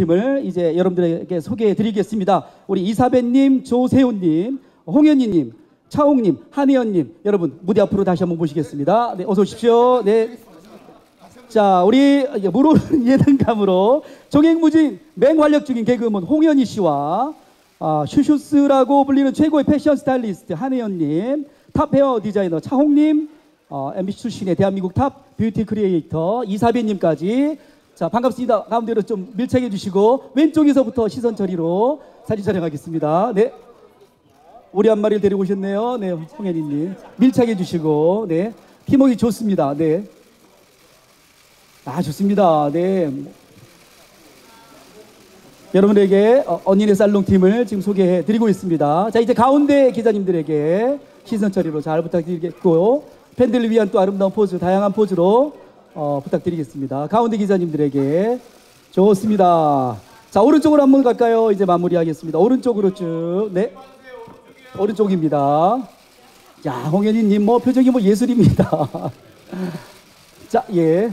팀을 이제 여러분들에게 소개해 드리겠습니다. 우리 이사배님, 조세훈님, 홍현희님, 차홍님, 한혜연님, 여러분 무대 앞으로 다시 한번 모시겠습니다. 네, 어서 오십시오. 네. 자, 우리 물오르는 예능감으로 종횡무진 맹활약 중인 개그우먼 홍현희 씨와 슈슈스라고 불리는 최고의 패션 스타일리스트 한혜연님, 탑 헤어 디자이너 차홍님, MBC 출신의 대한민국 탑 뷰티 크리에이터 이사배님까지, 자, 반갑습니다. 가운데로 좀 밀착해 주시고 왼쪽에서부터 시선 처리로 사진 촬영하겠습니다. 네, 오리 한 마리를 데리고 오셨네요. 네, 홍현희님 밀착해 주시고, 네, 팀워크 좋습니다. 네, 좋습니다. 네, 여러분에게 언니네 살롱 팀을 지금 소개해 드리고 있습니다. 자, 이제 가운데 기자님들에게 시선 처리로 잘 부탁드리겠고, 팬들을 위한 또 아름다운 포즈, 다양한 포즈로 부탁드리겠습니다. 가운데 기자님들에게. 좋습니다. 자, 오른쪽으로 한번 갈까요? 이제 마무리하겠습니다. 오른쪽으로 쭉. 네, 오른쪽입니다. 자, 홍현희님 뭐 표정이 뭐 예술입니다. 자, 예,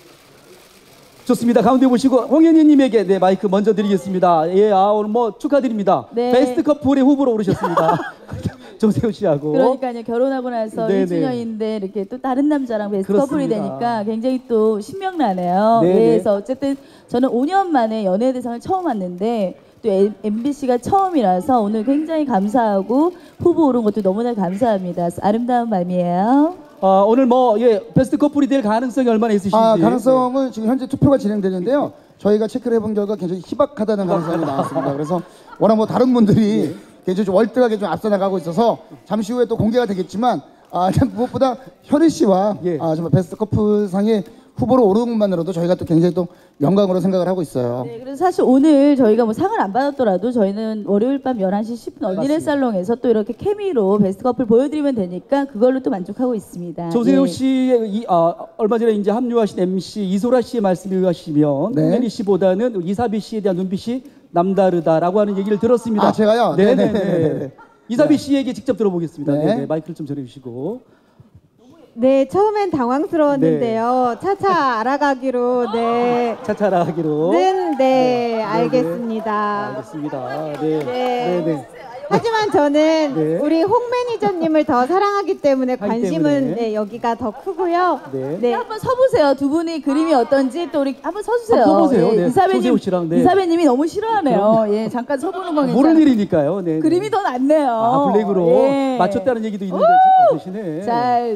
좋습니다. 가운데 보시고 홍현희님에게 네, 마이크 먼저 드리겠습니다. 예, 오늘 뭐 축하드립니다. 네. 베스트 커플의 후보로 오르셨습니다. 조세호 씨하고. 그러니까요, 결혼하고 나서 1주년인데 이렇게 또 다른 남자랑 베스트 커플이 되니까 굉장히 또 신명나네요. 네, 그래서 어쨌든 저는 5년 만에 연예대상을 처음 왔는데 또 MBC가 처음이라서 오늘 굉장히 감사하고 후보 오른 것도 너무나 감사합니다. 아름다운 밤이에요. 오늘 뭐 베스트 커플이 될 가능성이 얼마나 있으신지. 가능성은 지금 현재 투표가 진행되는데요. 저희가 체크를 해본 결과 굉장히 희박하다는 가능성이 나왔습니다. 그래서 워낙 뭐 다른 분들이 굉장히 좀 월등하게 좀 앞서 나가고 있어서 잠시 후에 또 공개가 되겠지만, 무엇보다 현희 씨와 정말 베스트 커플상의 후보로 오르는 것만으로도 저희가 또 굉장히 또 영광으로 생각을 하고 있어요. 네, 그래서 사실 오늘 저희가 뭐 상을 안 받았더라도 저희는 월요일 밤 11시 10분 언니네 살롱에서 또 이렇게 케미로 베스트 커플 보여드리면 되니까 그걸로 또 만족하고 있습니다. 조세호 씨의 얼마 전에 이제 합류하신 MC 이소라 씨의 말씀에 의하시면 홍현희 씨보다는 이사배 씨에 대한 눈빛이 남다르다라고 하는 얘기를 들었습니다. 제가요? 네네네. 이사배 씨에게 직접 들어보겠습니다. 네네. 마이크를 좀 전해주시고. 네, 처음엔 당황스러웠는데요. 차차 알아가기로. 네. 차차 알아가기로. 네, 알겠습니다. 알겠습니다. 네. 하지만 저는 우리 홍 매니저님을 더 사랑하기 때문에 관심은 여기가 더 크고요. 네, 한번 서보세요. 두 분이 그림이 어떤지 또 우리 한번 서주세요. 서보세요. 네. 이사배님이 너무 싫어하네요. 예, 잠깐 서보는 거 모를 일이니까요. 네. 그림이 더 낫네요. 블랙으로 맞췄다는 얘기도 있는데 대신에 잘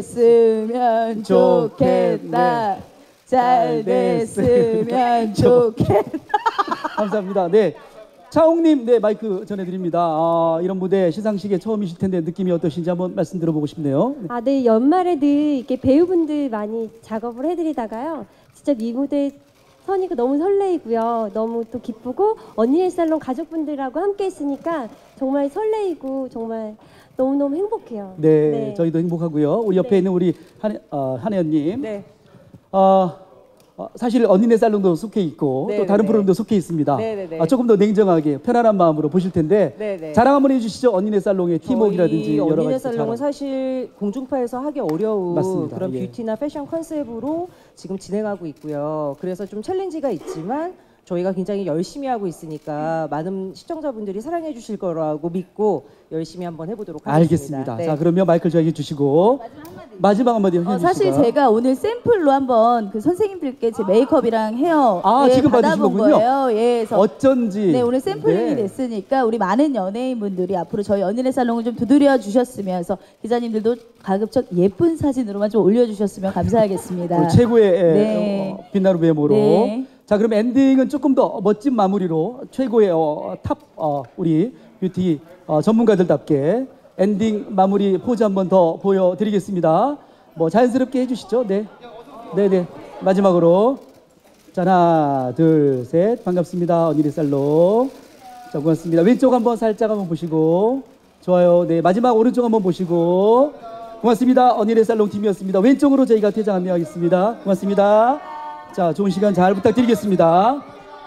됐으면 좋겠다. 잘 됐으면 좋겠다. 감사합니다. 네. 차홍님, 네, 마이크 전해드립니다. 이런 무대 시상식에 처음이실 텐데 느낌이 어떠신지 한번 말씀 들어보고 싶네요. 네, 연말에 늘 이렇게 배우분들 많이 작업을 해드리다가요. 진짜 이 무대 서니까 너무 설레이고요. 너무 또 기쁘고 언니네 살롱 가족분들하고 함께 있으니까 정말 설레이고 정말 너무너무 행복해요. 네, 저희도 행복하고요. 우리 옆에 있는 우리 한혜연님. 네. 사실 언니네 살롱도 속해 있고 또 다른 프로그램도 속해 있습니다. 조금 더 냉정하게 편안한 마음으로 보실 텐데 자랑 한번 해주시죠. 언니네 살롱의 팀워크라든지 여러 가지. 언니네 살롱은 사실 공중파에서 하기 어려운 맞습니다. 그런 뷰티나 패션 컨셉으로 지금 진행하고 있고요. 그래서 좀 챌린지가 있지만 저희가 굉장히 열심히 하고 있으니까 많은 시청자분들이 사랑해 주실 거라고 믿고 열심히 한번 해보도록 하겠습니다. 알겠습니다. 자, 그러면 마이크를 저에게 주시고 마지막 한마디 해주시죠. 사실 제가 오늘 샘플로 한번 그 선생님들께 제 메이크업이랑 헤어 지금 받으신 거군요. 거예요. 그래서 어쩐지. 네, 오늘 샘플링이 됐으니까 우리 많은 연예인분들이 앞으로 저희 언니네 살롱을 좀 두드려 주셨으면서 기자님들도 가급적 예쁜 사진으로만 좀 올려주셨으면 감사하겠습니다. 최고의 빛나는 외모로. 자, 그럼 엔딩은 조금 더 멋진 마무리로 최고의 탑 우리 뷰티 전문가들답게 엔딩 마무리 포즈 한번 더 보여드리겠습니다. 뭐 자연스럽게 해주시죠. 네. 마지막으로 자, 하나, 둘, 셋. 반갑습니다. 언니네 살롱. 자, 고맙습니다. 왼쪽 한번 살짝 한번 보시고. 좋아요. 네, 마지막 오른쪽 한번 보시고. 고맙습니다. 언니네 살롱 팀이었습니다. 왼쪽으로 저희가 퇴장 안내하겠습니다. 고맙습니다. 자, 좋은 시간 잘 부탁드리겠습니다.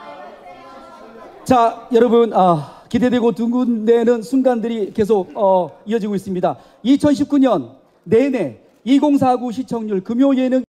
자, 여러분, 기대되고 두근대는 순간들이 계속 이어지고 있습니다. 2019년 내내 2049 시청률 금요 예능